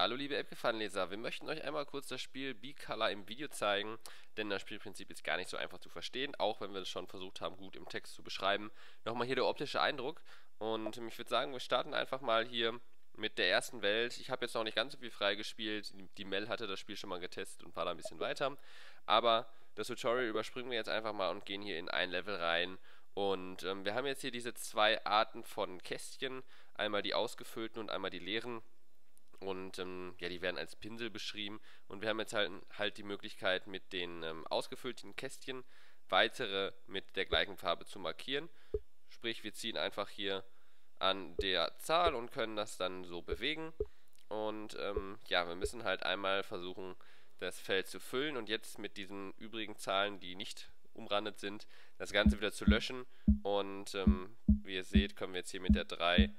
Hallo liebe App-Gefallenleser, wir möchten euch einmal kurz das Spiel B-Color im Video zeigen, denn das Spielprinzip ist gar nicht so einfach zu verstehen, auch wenn wir es schon versucht haben, gut im Text zu beschreiben. Nochmal hier der optische Eindruck und ich würde sagen, wir starten einfach mal hier mit der ersten Welt. Ich habe jetzt noch nicht ganz so viel freigespielt, die Mel hatte das Spiel schon mal getestet und war da ein bisschen weiter, aber das Tutorial überspringen wir jetzt einfach mal und gehen hier in ein Level rein. Und wir haben jetzt hier diese zwei Arten von Kästchen, einmal die ausgefüllten und einmal die leeren. Und ja, die werden als Pinsel beschrieben. Und wir haben jetzt halt die Möglichkeit, mit den ausgefüllten Kästchen weitere mit der gleichen Farbe zu markieren. Sprich, wir ziehen einfach hier an der Zahl und können das dann so bewegen. Und ja, wir müssen halt einmal versuchen, das Feld zu füllen und jetzt mit diesen übrigen Zahlen, die nicht umrandet sind, das Ganze wieder zu löschen. Und wie ihr seht, können wir jetzt hier mit der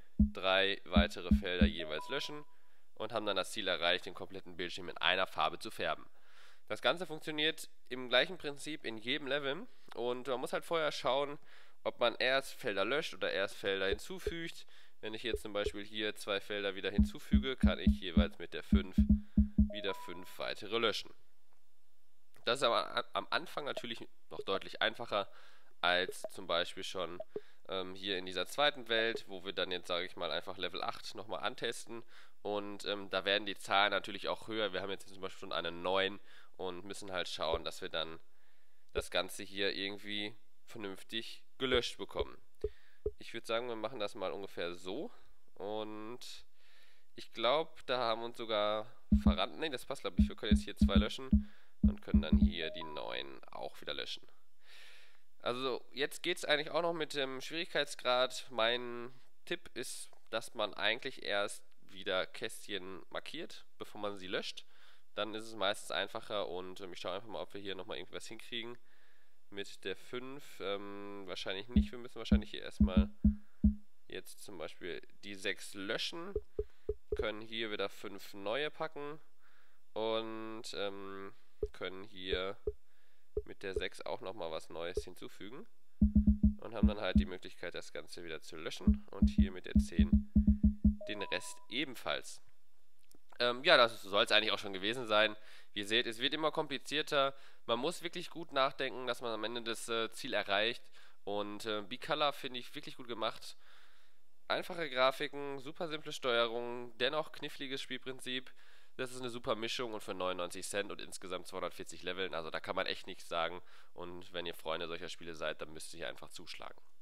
3 weitere Felder jeweils löschen und haben dann das Ziel erreicht, den kompletten Bildschirm in einer Farbe zu färben. Das Ganze funktioniert im gleichen Prinzip in jedem Level und man muss halt vorher schauen, ob man erst Felder löscht oder erst Felder hinzufügt. Wenn ich jetzt zum Beispiel hier zwei Felder wieder hinzufüge, kann ich jeweils mit der 5 wieder 5 weitere löschen. Das ist aber am Anfang natürlich noch deutlich einfacher als zum Beispiel schon hier in dieser zweiten Welt, wo wir dann jetzt, sage ich mal, einfach Level 8 nochmal antesten. Und da werden die Zahlen natürlich auch höher. Wir haben jetzt zum Beispiel schon eine 9 und müssen halt schauen, dass wir dann das Ganze hier irgendwie vernünftig gelöscht bekommen. Ich würde sagen, wir machen das mal ungefähr so. Und ich glaube, da haben wir uns sogar verrannt. Ne, das passt, glaube ich. Wir können jetzt hier 2 löschen und können dann hier die 9 auch wieder löschen. Also jetzt geht es eigentlich auch noch mit dem Schwierigkeitsgrad. Mein Tipp ist, dass man eigentlich erst wieder Kästchen markiert, bevor man sie löscht. Dann ist es meistens einfacher und ich schaue einfach mal, ob wir hier nochmal irgendwas hinkriegen. Mit der 5 wahrscheinlich nicht. Wir müssen wahrscheinlich hier erstmal jetzt zum Beispiel die 6 löschen. Können hier wieder 5 neue packen und können hier mit der 6 auch nochmal was Neues hinzufügen und haben dann halt die Möglichkeit, das Ganze wieder zu löschen und hier mit der 10 den Rest ebenfalls. Ja, das soll es eigentlich auch schon gewesen sein. Wie ihr seht, es wird immer komplizierter. Man muss wirklich gut nachdenken, dass man am Ende das Ziel erreicht. Und B-Color finde ich wirklich gut gemacht. Einfache Grafiken, super simple Steuerung, dennoch kniffliges Spielprinzip. Das ist eine super Mischung und für 99 Cent und insgesamt 240 Leveln, also da kann man echt nichts sagen. Und wenn ihr Freunde solcher Spiele seid, dann müsst ihr hier einfach zuschlagen.